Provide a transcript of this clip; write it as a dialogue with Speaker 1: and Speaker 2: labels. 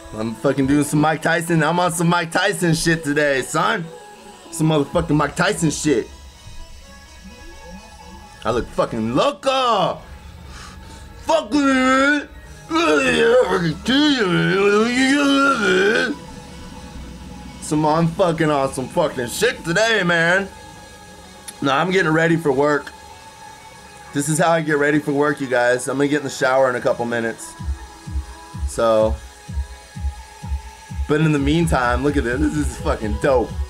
Speaker 1: I'm fucking doing some Mike Tyson. I'm on some Mike Tyson shit today, son. Some motherfucking Mike Tyson shit. I look fucking loco. Fucking. I'm fucking on some fucking shit today, man. No, I'm getting ready for work. This is how I get ready for work, you guys. I'm gonna get in the shower in a couple minutes. So, but in the meantime, look at this. This is fucking dope.